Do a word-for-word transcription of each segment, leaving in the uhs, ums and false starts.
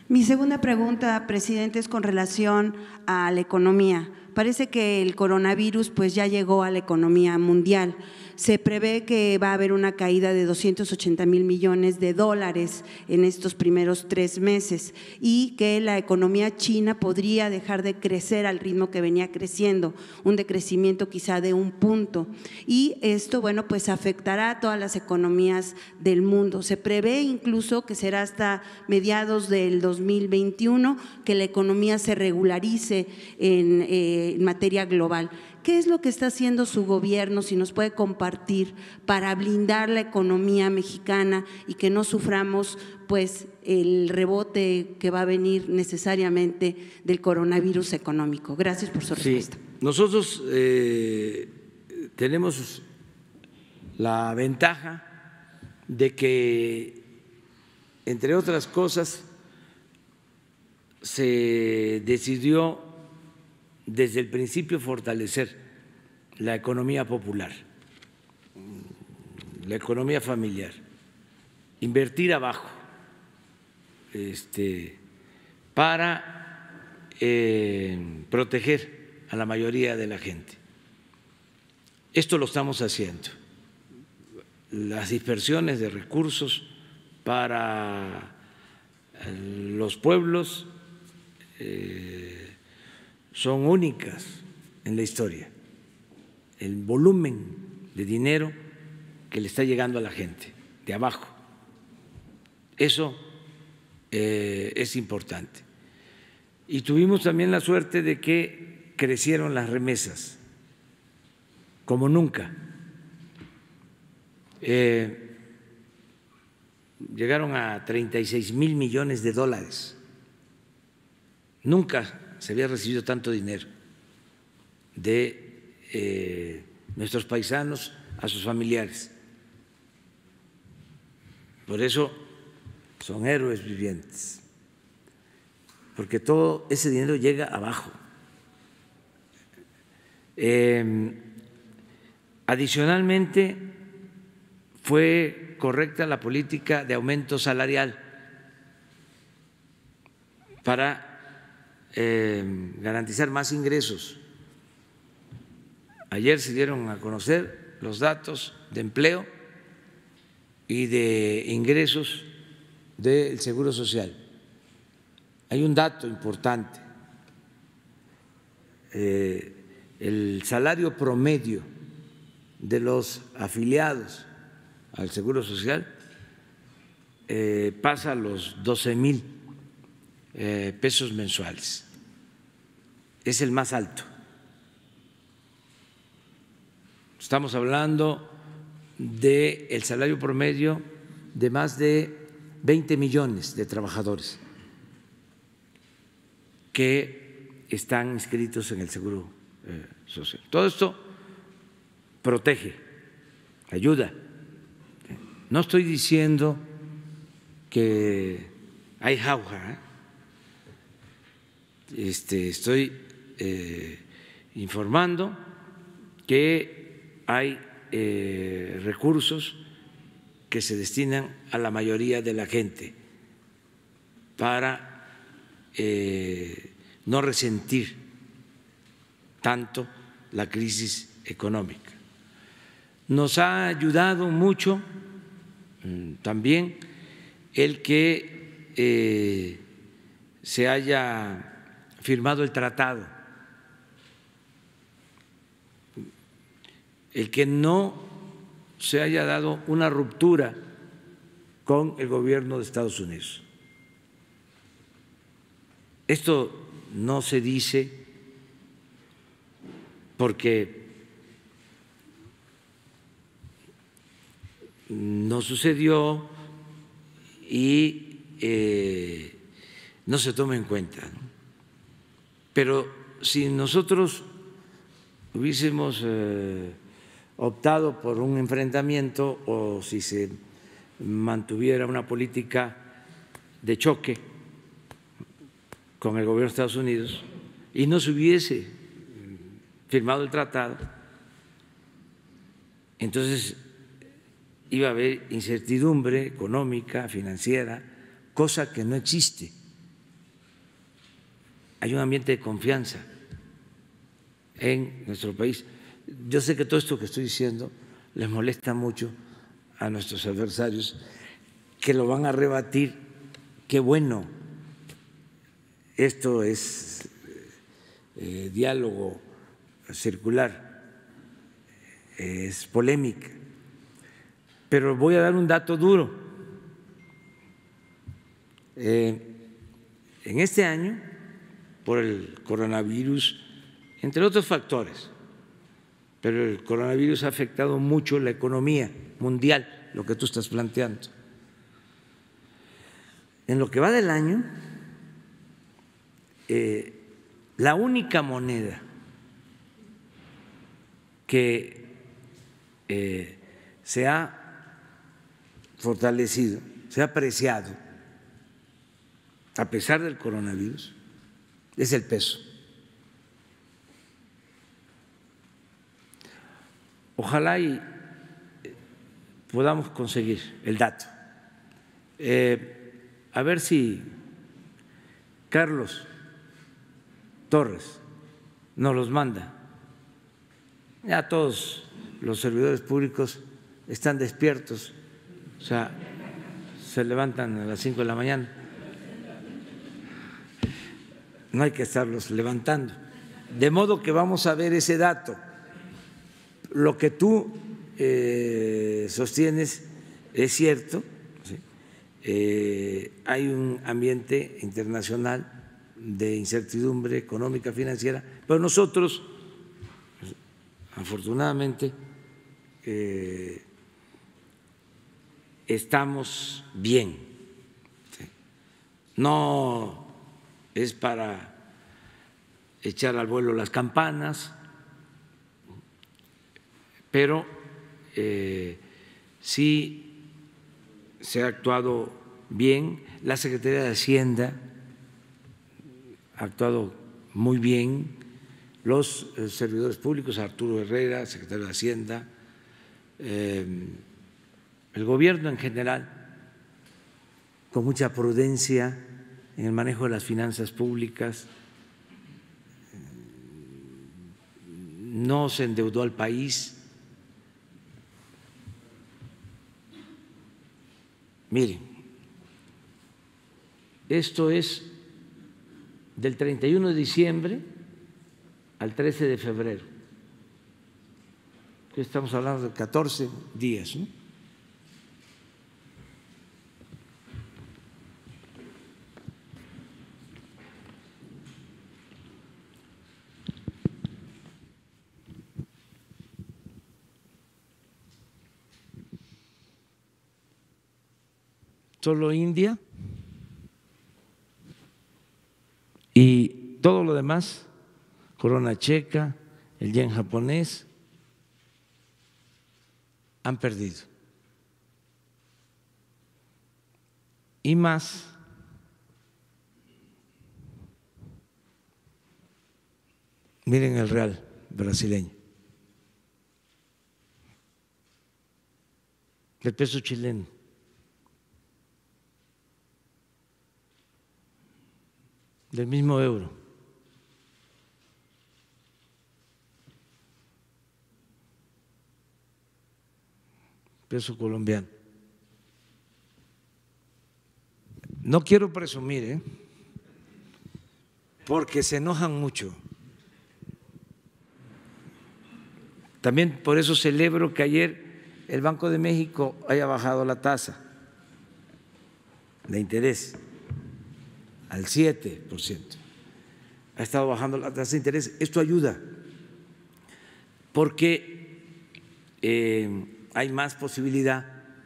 Mi segunda pregunta, presidente, es con relación a la economía. Parece que el coronavirus pues ya llegó a la economía mundial. Se prevé que va a haber una caída de doscientos ochenta mil millones de dólares en estos primeros tres meses y que la economía china podría dejar de crecer al ritmo que venía creciendo, un decrecimiento quizá de un punto. Y esto, bueno, pues afectará a todas las economías del mundo. Se prevé incluso que será hasta mediados del dos mil veintiuno que la economía se regularice en, eh, en materia global. ¿Qué es lo que está haciendo su gobierno, si nos puede compartir, para blindar la economía mexicana y que no suframos pues el rebote que va a venir necesariamente del coronavirus económico? Gracias por su respuesta. Sí, nosotros eh, tenemos la ventaja de que, entre otras cosas, se decidió desde el principio fortalecer la economía popular, la economía familiar, invertir abajo, este, para eh, proteger a la mayoría de la gente. Esto lo estamos haciendo. Las dispersiones de recursos para los pueblos eh, son únicas en la historia, el volumen de dinero que le está llegando a la gente de abajo. Eso eh, es importante. Y tuvimos también la suerte de que crecieron las remesas como nunca. Eh, llegaron a treinta y seis mil millones de dólares. Nunca se había recibido tanto dinero de eh, nuestros paisanos a sus familiares. Por eso son héroes vivientes, porque todo ese dinero llega abajo. Eh, adicionalmente, fue correcta la política de aumento salarial para Eh, garantizar más ingresos. Ayer se dieron a conocer los datos de empleo y de ingresos del Seguro Social. Hay un dato importante: eh, el salario promedio de los afiliados al Seguro Social eh, pasa a los doce mil Eh, pesos mensuales, es el más alto. Estamos hablando del salario promedio de más de veinte millones de trabajadores que están inscritos en el Seguro eh, Social. Todo esto protege, ayuda. No estoy diciendo que hay jauja, ¿eh? Este, estoy eh, informando que hay eh, recursos que se destinan a la mayoría de la gente para eh, no resentir tanto la crisis económica. Nos ha ayudado mucho también el que eh, se haya firmado el tratado, el que no se haya dado una ruptura con el gobierno de Estados Unidos. Esto no se dice porque no sucedió y eh, no se toma en cuenta, ¿no? Pero si nosotros hubiésemos eh, optado por un enfrentamiento o si se mantuviera una política de choque con el gobierno de Estados Unidos y no se hubiese firmado el tratado, entonces iba a haber incertidumbre económica, financiera, cosa que no existe hay un ambiente de confianza en nuestro país. Yo sé que todo esto que estoy diciendo les molesta mucho a nuestros adversarios, que lo van a rebatir. Qué bueno, esto es eh, diálogo circular, es polémica, pero voy a dar un dato duro. Eh, en este año, por el coronavirus, entre otros factores, pero el coronavirus ha afectado mucho la economía mundial, lo que tú estás planteando. En lo que va del año, eh, la única moneda que eh, se ha fortalecido, se ha apreciado, a pesar del coronavirus, es el peso. Ojalá y podamos conseguir el dato. Eh, a ver si Carlos Torres nos los manda. Ya todos los servidores públicos están despiertos, o sea, se levantan a las cinco de la mañana. No hay que estarlos levantando. De modo que vamos a ver ese dato. Lo que tú eh, sostienes es cierto, ¿sí? eh, hay un ambiente internacional de incertidumbre económica, financiera, pero nosotros, afortunadamente, eh, estamos bien. ¿Sí? No es para echar al vuelo las campanas, pero eh, sí se ha actuado bien. La Secretaría de Hacienda ha actuado muy bien, los eh, servidores públicos, Arturo Herrera, secretario de Hacienda, eh, el gobierno en general, con mucha prudencia en el manejo de las finanzas públicas, no se endeudó al país. Miren, esto es del treinta y uno de diciembre al trece de febrero. Estamos hablando de catorce días, ¿no? Solo India y todo lo demás, corona checa, el yen japonés, han perdido. Y más miren el real brasileño, el peso chileno, del mismo euro. Peso colombiano. No quiero presumir, ¿eh? Porque se enojan mucho. También por eso celebro que ayer el Banco de México haya bajado la tasa de interés al siete por ciento. Ha estado bajando la tasa de interés. Esto ayuda porque eh, hay más posibilidad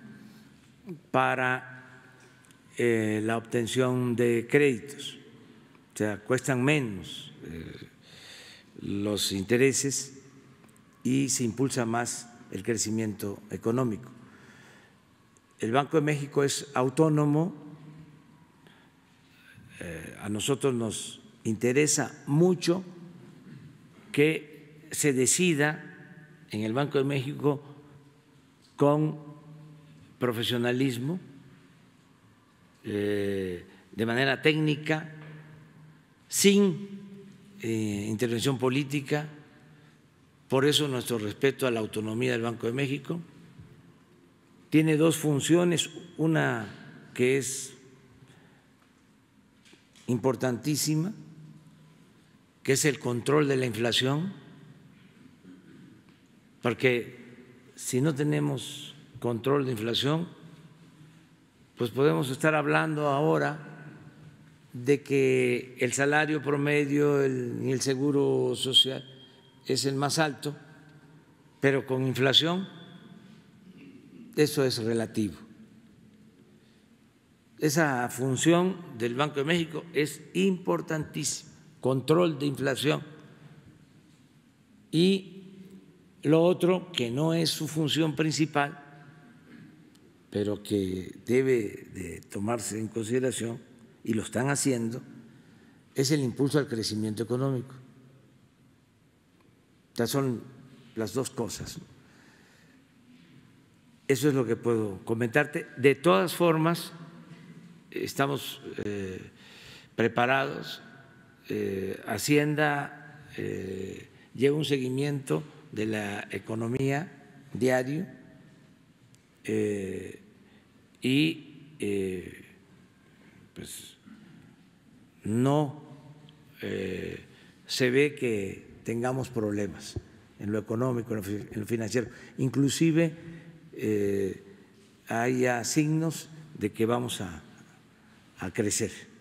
para eh, la obtención de créditos, o sea, cuestan menos eh, los intereses y se impulsa más el crecimiento económico. El Banco de México es autónomo, eh, a nosotros nos interesa mucho que se decida en el Banco de México con profesionalismo, eh, de manera técnica, sin eh, intervención política. Por eso nuestro respeto a la autonomía del Banco de México. Tiene dos funciones, una que es importantísima, que es el control de la inflación, porque si no tenemos control de inflación, pues podemos estar hablando ahora de que el salario promedio y el, el seguro social es el más alto, pero con inflación eso es relativo. Esa función del Banco de México es importantísima, control de inflación. Y lo otro, que no es su función principal, pero que debe de tomarse en consideración, y lo están haciendo, es el impulso al crecimiento económico. Estas son las dos cosas. Eso es lo que puedo comentarte. De todas formas, estamos eh, preparados. Eh, Hacienda eh, lleva un seguimiento de la economía diario eh, y eh, pues no eh, se ve que tengamos problemas en lo económico, en lo financiero. Inclusive eh, hay signos de que vamos a, a crecer.